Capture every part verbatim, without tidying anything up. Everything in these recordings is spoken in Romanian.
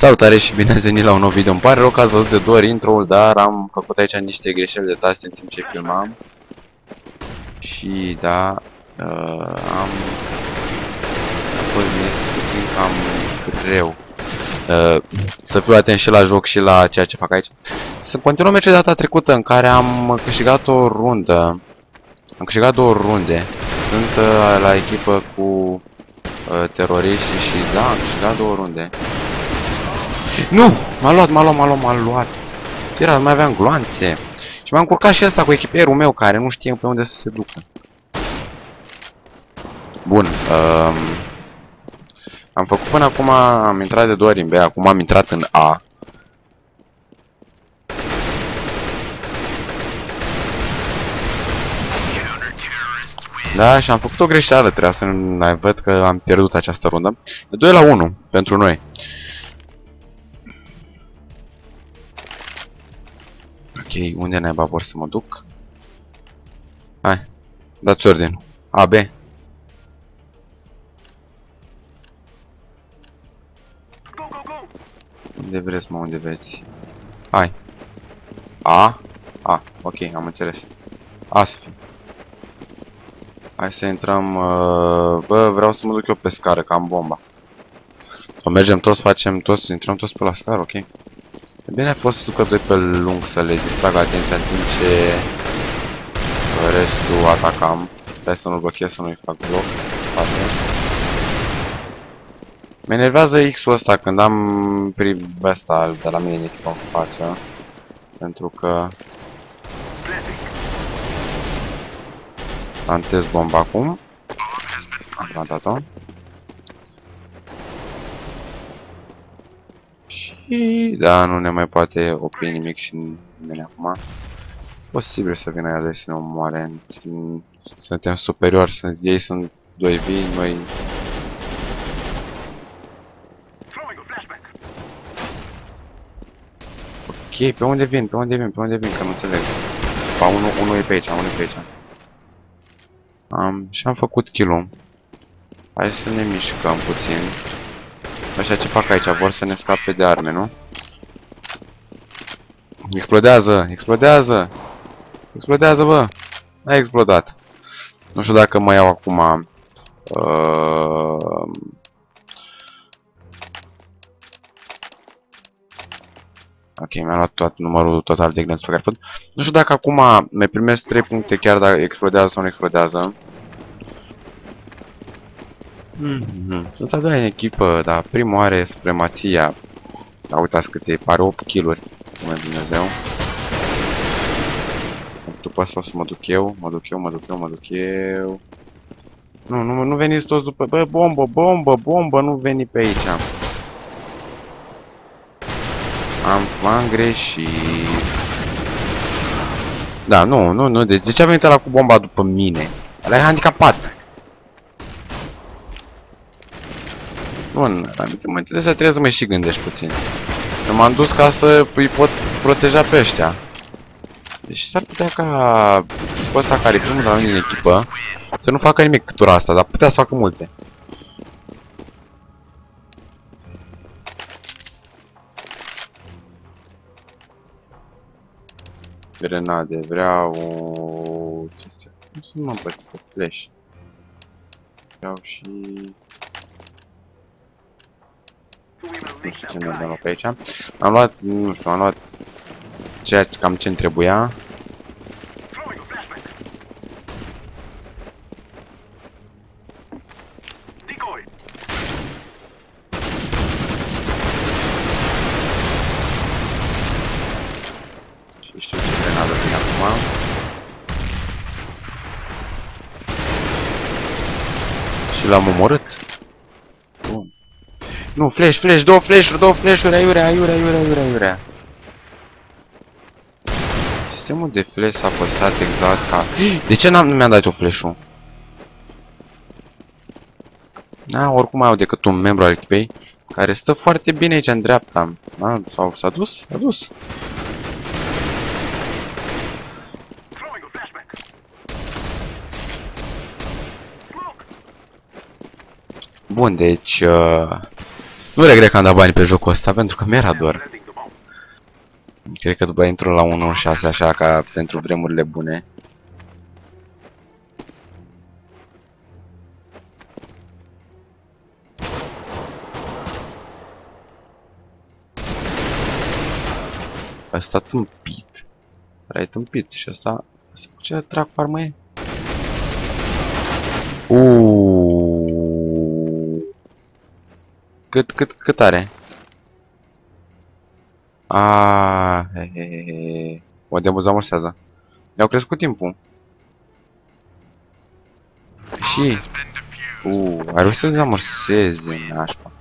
Salutare și bine ați venit la un nou video. Îmi pare rău că ați văzut de două ori intro-ul, dar am făcut aici niște greșeli de taste în timp ce filmam. Și da, uh, am... a fost bine să puțin cam greu. Uh, să fiu atent și la joc și la ceea ce fac aici. Să continuăm meciul de data trecută în care am câștigat o rundă. Am câștigat două runde. Sunt uh, la echipă cu uh, teroriști și da, am câștigat două runde. Nu! M-a luat, m-a luat, m-a luat, m-a luat. Era, mai aveam gloanțe. Și m-am încurcat și ăsta cu echipierul meu care nu știe pe unde să se ducă. Bun. Um, am făcut până acum, am intrat de două ori în B, acum am intrat în A. Da, și am făcut o greșeală, trebuia să mai văd că am pierdut această rundă. De doi la unu pentru noi. Ok, unde naiba vor să mă duc? Hai, dați ordine. A, B. Unde vreți, mă, unde vreți? Hai. A? A, ok, am înțeles. A să fie. Hai să intrăm... Uh, bă, vreau să mă duc eu pe scară, că am bomba. O mergem toți, facem toți, intrăm toți pe la scară, ok. E bine a fost să ducă doi pe lung să le distrag atenția în timp ce restul atacam. Stai să nu-l blochez, să nu-i fac bloc în spate. Mă enervează X-ul ăsta când am prim ăsta de la mine în echipă în față. Pentru că plantez bomba acum. Am plantat-o. Și da, nu ne mai poate opri nimic și nimeni acum. Posibil să vină aia doi să ne omoare. Suntem superiori, ei sunt doi vii, noi... Ok, pe unde vin, pe unde vin, pe unde vin, că nu înțeleg. Pa, unul, unul e pe aici, unul e pe aici. Am, și am făcut kill-ul. Hai să ne mișcăm puțin. Așa ce fac aici, vor să ne scape de arme, nu? Explodează, explodează! Explodează, bă! A explodat. Nu știu dacă mă iau acum... Uh... Ok, mi-a luat tot numărul total de glanți pe care pot. Nu știu dacă acum mai primesc trei puncte chiar dacă explodează sau nu explodează. Mm-hmm. Sunt a doua în echipă, dar primul are supremația. Da, uitați câte, are opt kill-uri. Mă Dumnezeu. După asta o să mă duc eu, mă duc eu, mă duc eu, mă duc eu. Nu, nu, nu veniți toți după... Bă, bombă, bombă, bombă, nu veni pe aici. Am, m-am greșit. Da, nu, nu, nu, deci de ce a venit ăla cu bomba după mine? Ăla e handicapat. Bun, mă interesează, trebuie să mă și gândești puțin. Eu m-am dus ca să îi pot proteja pe ăștia. Deci s-ar putea ca tipul ăsta care e primul de la mine în echipă să nu facă nimic tura asta, dar putea să facă multe. Grenade, vreau... Ce să... Nu sunt mă împărțite flash. Vreau și... Nu știu ce mi-am luat pe aici. Am luat, nu știu, am luat ceea ce cam ce-mi trebuia. Și știu ce grenadă vine acum. Și l-am omorât. Bun. Nu, flash, flash, două flash-uri, două flash-uri, aiurea, aiurea, aiurea, aiurea, aiurea. Sistemul de flash s-a apăsat exact ca... De ce n-am, nu mi-am dat eu flash-ul? Da, oricum mai au decât un membru al echipei care stă foarte bine aici în dreapta. Da, sau s-a dus? S-a dus. Bun, deci... Uh... Nu regret că am dat bani pe jocul ăsta, pentru că mi-era dor. Cred că după intru la unu șase așa ca pentru vremurile bune. Ăsta tâmpit. Ăla e tâmpit și ăsta... Asta cu ce dracu armă e? Uuuu. Cât, cât, cât are? Aaaa, he, he, he, he. O debuzamorsează. Mi-au crescut timpul. Și... Uuu, a reușit să dezamorseze, nașpa.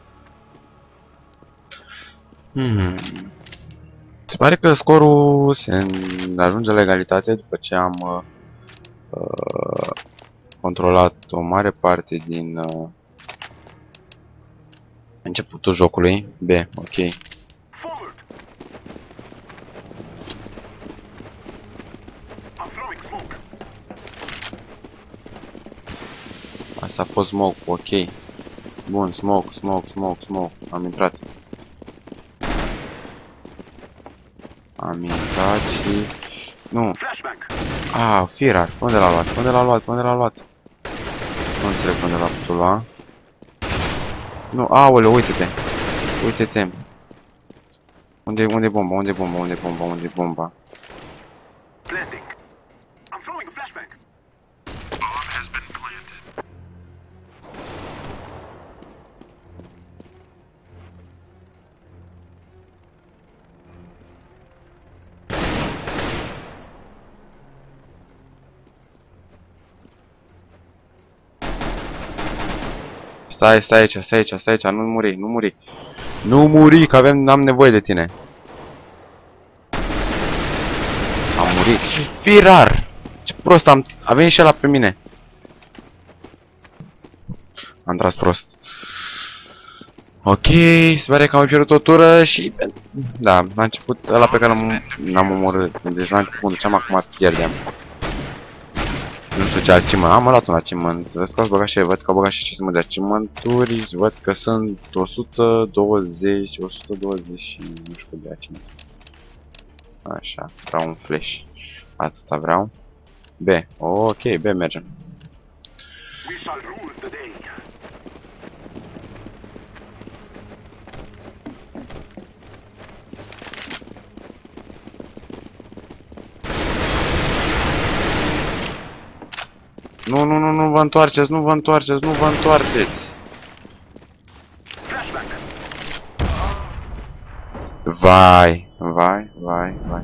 Hmm. Se pare că scorul se ajunge la egalitate după ce am uh, controlat o mare parte din uh, începutul jocului. B, ok. Asta a fost smoke, ok. Bun, smoke, smoke, smoke, smoke. Am intrat. Am intrat și... Nu. Ah, Firar. Unde l-a luat? Unde l-a luat? Unde l-a luat? Nu înțeleg unde l-a putut lua. Nu, aoleu, uite-te. Uite-te. Unde, unde e bomba? Unde e bomba? Unde e bomba? Unde e bomba? Stai, stai aici, stai aici, stai aici, nu muri, nu muri. Nu muri, că avem, n-am nevoie de tine. Am murit. Firar! Ce prost am, a venit și ăla pe mine. Am tras prost. Ok, se pare că am pierdut o tură și... Da, la început, ăla pe care l-am omorât. Deci la început, duceam acum pierdem. Nu știu ce achievement. Am luat un achievement. Vezi că ați băgat și văd că au băgat și ce sunt de achievement-uri. Văd că sunt o sută douăzeci, o sută douăzeci și nu știu de achievement. Așa, vreau un flash. Atâta vreau. B. Ok, B mergem. Nu, nu, nu, nu vă întoarceți, nu vă întoarceți, nu vă întoarceți. Vai, vai, vai, vai.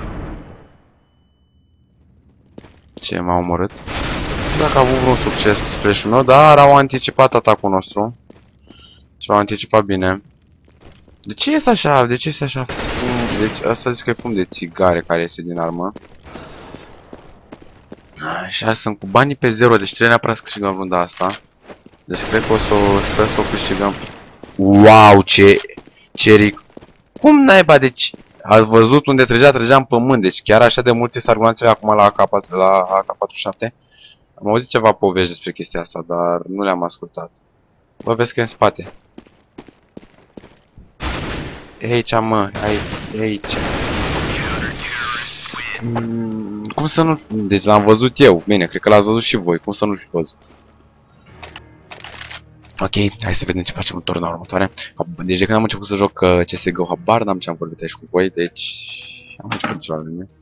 Ce m-a omorât? Nu știu dacă a avut vreun succes flash-ul meu, dar au anticipat atacul nostru. Și l-au anticipat bine. De ce este așa? De ce este așa fum? Deci asta zic că e fum de țigare care iese din armă. Așa, sunt cu banii pe zero, deci trebuie neapărat să câștigăm runda asta. Deci cred că o să o, sper să o câștigăm. Wow, ce... ce ric... Cum naiba, deci... Ați văzut unde trăgea, trăgea în pământ, deci chiar așa de multe sargulanțele acum la A K patruzeci și șapte. Am auzit ceva povești despre chestia asta, dar nu le-am ascultat. Bă, vezi că e în spate. E aici, mă, e aici. Mm, cum să nu... Deci l-am văzut eu. Bine, cred că l-ați văzut și voi. Cum să nu-l fi văzut? Ok, hai să vedem ce facem în turna următoare. Deci de când am început să joc C S G O, habar n-am ce am vorbit aici cu voi, deci... Am început ceva la mine.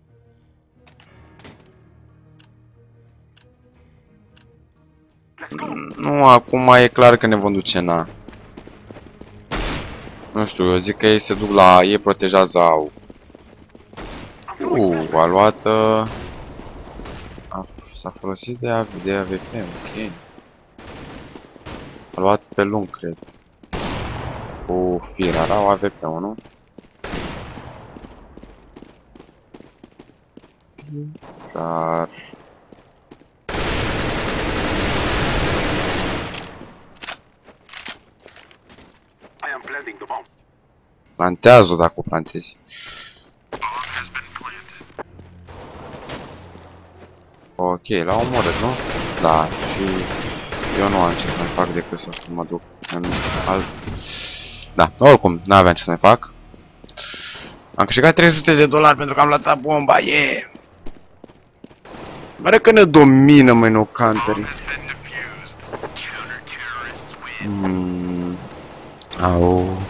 Nu, acum e clar că ne vom duce în A. Nu știu, eu zic că ei se duc la A, ei protejează A-ul. Uuu, a luat... Uh, S-a folosit de A V P, ok. A luat pe lung, cred. Cu Firar, au A V P-ul, nu? Firar... Plantează-o dacă o plantezi. Ok, l-a omorât, nu? Da, și... Eu nu am ce să mai fac decât să mă duc în alt... Da, oricum, n-aveam ce să mai fac. Am câștigat trei sute de dolari pentru că am luat bomba, yeah! Pare că ne domină, măi, no country. Mm. Au.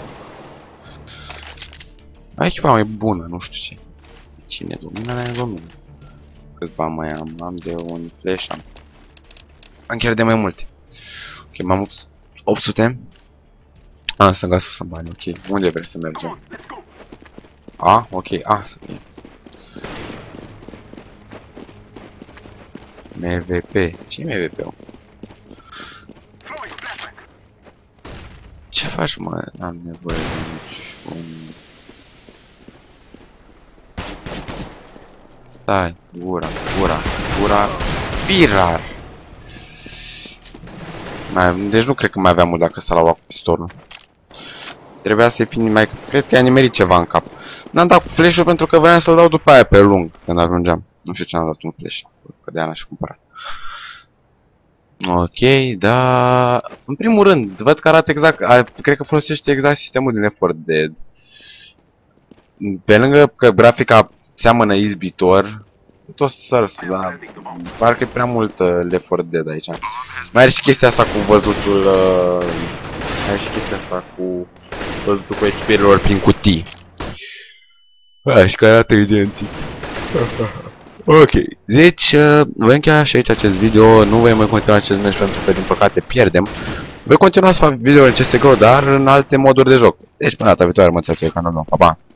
Ai echipa mai bună, nu știu ce. Cine domină, ne domină. Câți bani mai am? Am de un flash, am. Am chiar de mai multe. Ok, m-am opt sute. A, să găsesc să bani, ok. Unde vrei să mergem? A, ok, a, să fie. M V P. Ce-i M V P-ul? Ce faci, mă? N-am nevoie de niciun... Stai, gura, gura, gura... Pirar! Mai, deci nu cred că mai aveam mult dacă s-a luat cu pistolul. Trebuia să-i fi mai... Cred că i-a nimerit ceva în cap. N-am dat cu flash-ul pentru că voiam să-l dau după aia pe lung, când ajungeam. Nu știu ce am dat un flash, că de-aia n-aș cumpărat. Ok, da... În primul rând, văd că arată exact... A, cred că folosește exact sistemul din Left four Dead. Pe lângă că grafica seamănă izbitor, tot sărs, dar parcă e prea mult uh, Left four Dead aici. Mai are și chestia asta cu văzutul... Uh, mai are și chestia asta cu văzutul cu echipierilor prin cutii. Ah, și care arată identic. Ok, deci uh, voi încheia și aici acest video, nu voi mai continua acest meci pentru că din păcate pierdem. Voi continua să fac video în C S G O, dar în alte moduri de joc. Deci până data viitoare mă țăr pe canalul meu, pa, pa!